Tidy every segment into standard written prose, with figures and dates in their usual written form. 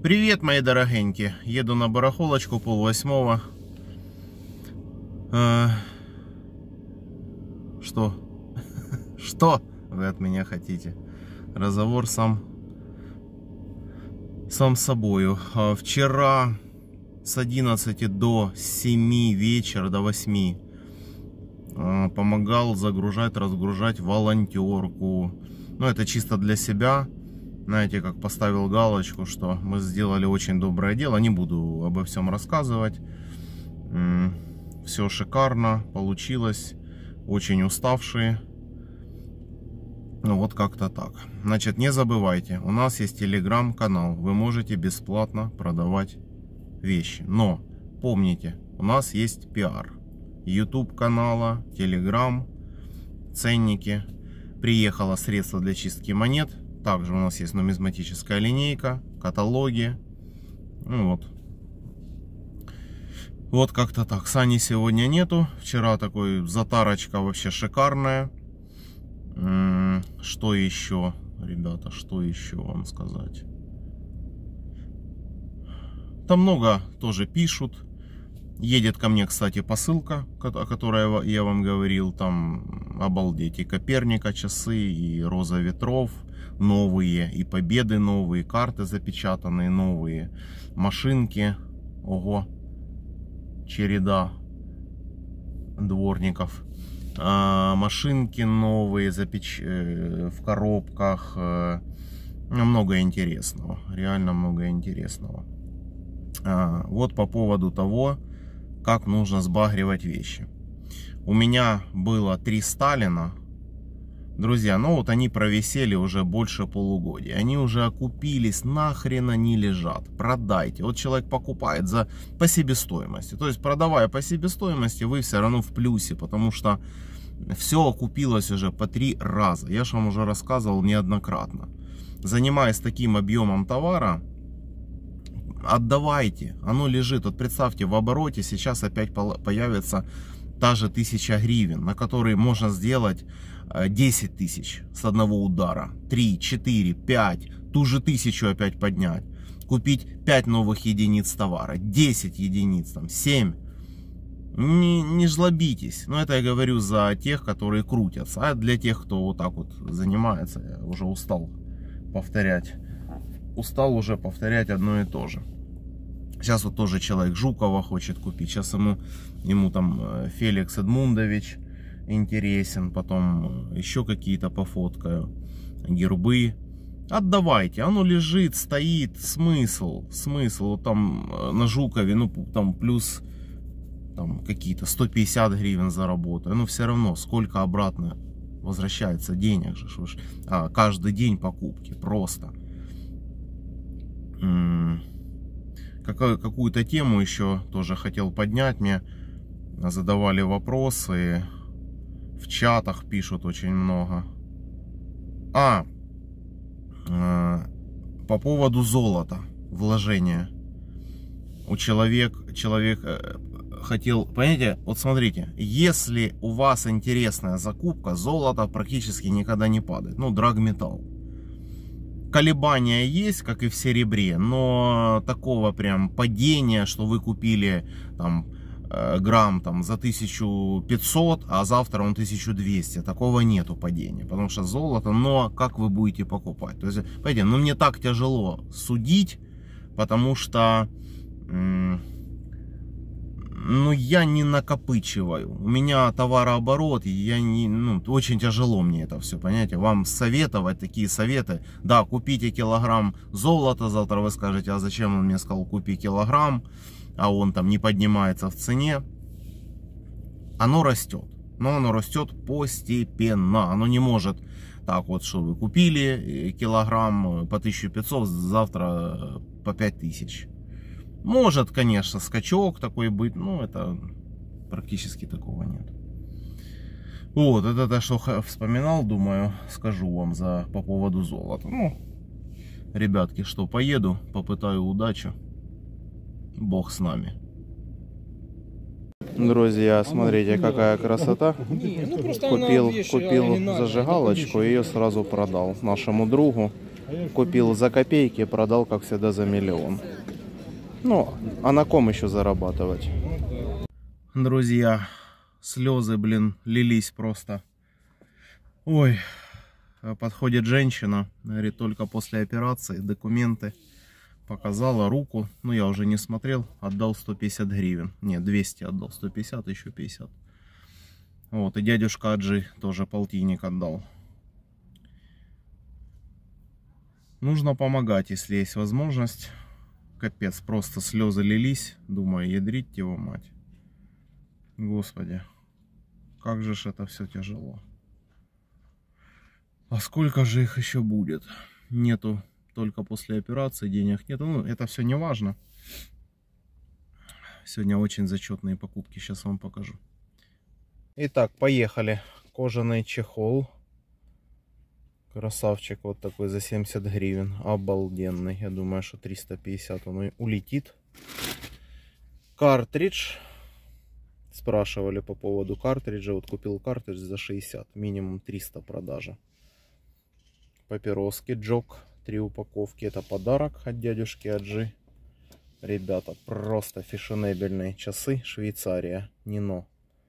Привет, мои дорогенькие. Еду на барахолочку 7:30. Что? Что вы от меня хотите? Разговор сам с собою. Вчера с 11 до 7 вечера, до 8 помогал загружать, разгружать волонтерку. Ну, это чисто для себя. Знаете, как поставил галочку, что мы сделали очень доброе дело. Не буду обо всем рассказывать. Все шикарно получилось. Очень уставшие. Ну вот как-то так. Значит, не забывайте, у нас есть телеграм-канал. Вы можете бесплатно продавать вещи. Но помните, у нас есть пиар. YouTube канала, телеграм, ценники. Приехало средство для чистки монет. Также у нас есть нумизматическая линейка, каталоги. Ну вот как-то так. Сани сегодня нету. Вчера такой затарочка вообще шикарная. Что еще, ребята, что еще вам сказать? Там много тоже пишут. Едет ко мне, кстати, посылка, о которой я вам говорил. Там, обалдеть, и Коперника часы, и Роза ветров новые, и Победы новые, карты запечатанные новые, машинки. Ого, череда дворников. Машинки новые, в коробках. Много интересного, реально много интересного. Вот по поводу того, как нужно сбагривать вещи. У меня было 3 Сталина. Друзья, ну вот они провисели уже больше полугодия. Они уже окупились, нахрен они лежат. Продайте. Вот человек покупает по себестоимости. То есть, продавая по себестоимости, вы все равно в плюсе. Потому что все окупилось уже по 3 раза. Я же вам уже рассказывал неоднократно. Занимаясь таким объемом товара, отдавайте. Оно лежит. Вот представьте, в обороте сейчас опять появится та же 1000 гривен, на которые можно сделать 10 тысяч с одного удара. 3, 4, 5. Ту же 1000 опять поднять. Купить 5 новых единиц товара. 10 единиц, там, 7. Не жлобитесь. Но это я говорю за тех, которые крутятся. А для тех, кто вот так вот занимается, я уже устал повторять. Устал уже повторять одно и то же. Сейчас вот тоже человек Жукова хочет купить. Сейчас ему там Феликс Эдмундович интересен. Потом еще какие-то пофоткаю. Гербы. Отдавайте. Оно лежит, стоит. Смысл. Вот там на Жукове, ну там плюс там какие-то 150 гривен заработаю. Но все равно сколько обратно возвращается денег же. Каждый день покупки. Просто. Какую-то тему еще тоже хотел поднять. Мне задавали вопросы. В чатах пишут очень много. По поводу золота. Вложения. Человек хотел... Понимаете, вот смотрите. Если у вас интересная закупка, золото практически никогда не падает. Ну, драгметалл. Колебания есть, как и в серебре, но такого прям падения, что вы купили там грамм там за 1500, а завтра он 1200, такого нету падения, потому что золото. Но как вы будете покупать? То есть, понимаете, ну мне так тяжело судить, потому что ну я не накопычиваю, у меня товарооборот, я очень тяжело мне это все, понимаете, вам советовать такие советы. Да, купите килограмм золота, завтра вы скажете, а зачем он мне сказал купи килограмм, а он там не поднимается в цене. Оно растет, но оно растет постепенно, оно не может так вот, что вы купили килограмм по 1500, завтра по 5000. Может, конечно, скачок такой быть, но это практически такого нет. Вот, это то, что вспоминал, думаю, скажу вам по поводу золота. Ну, ребятки, что, поеду, попытаю удачу. Бог с нами. Друзья, смотрите, какая красота. Купил зажигалочку и ее сразу продал нашему другу. Купил за копейки, продал, как всегда, за миллион. Ну, а на ком еще зарабатывать? Друзья, слезы, блин, лились просто. Ой, подходит женщина, говорит, только после операции, документы. Показала руку, ну я уже не смотрел, отдал 150 гривен. Нет, 200 отдал, 150, еще 50. Вот, и дядюшка Аджи тоже полтинник отдал. Нужно помогать, если есть возможность. Капец, просто слезы лились. Думаю, ядрить его мать. Господи, как же ж это все тяжело. А сколько же их еще будет? Нету только после операции, денег нету. Ну, это все не важно. Сегодня очень зачетные покупки, сейчас вам покажу. Итак, поехали. Кожаный чехол. Красавчик вот такой за 70 гривен. Обалденный. Я думаю, что 350 он улетит. Картридж. Спрашивали по поводу картриджа. Вот купил картридж за 60. Минимум 300 продажа. Папироски Джок. 3 упаковки. Это подарок от дядюшки Аджи. Ребята, просто фешенебельные часы. Швейцария. Нино.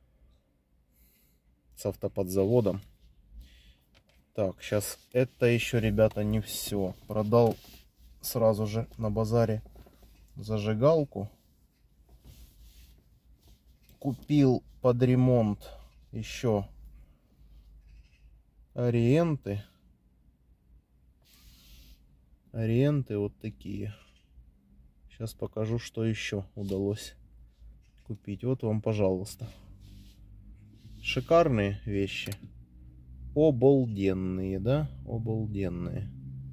С автоподзаводом. Так, сейчас это еще, ребята, не все. Продал сразу же на базаре зажигалку. Купил под ремонт еще ориенты. Ориенты вот такие. Сейчас покажу, что еще удалось купить. Вот вам, пожалуйста. Шикарные вещи. Обалденные, да? Обалденные.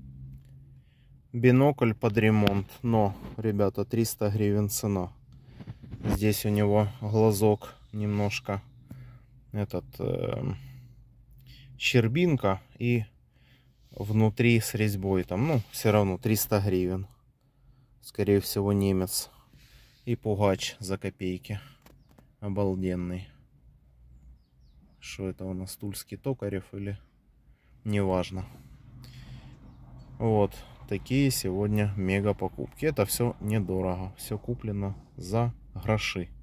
Бинокль под ремонт. Но, ребята, 300 гривен цена. Здесь у него глазок немножко щербинка. И внутри с резьбой. Там, ну, все равно 300 гривен. Скорее всего, немец. И пугач за копейки. Обалденный. Что это у нас, Тульский Токарев или неважно. Вот такие сегодня мега покупки. Это все недорого. Все куплено за гроши.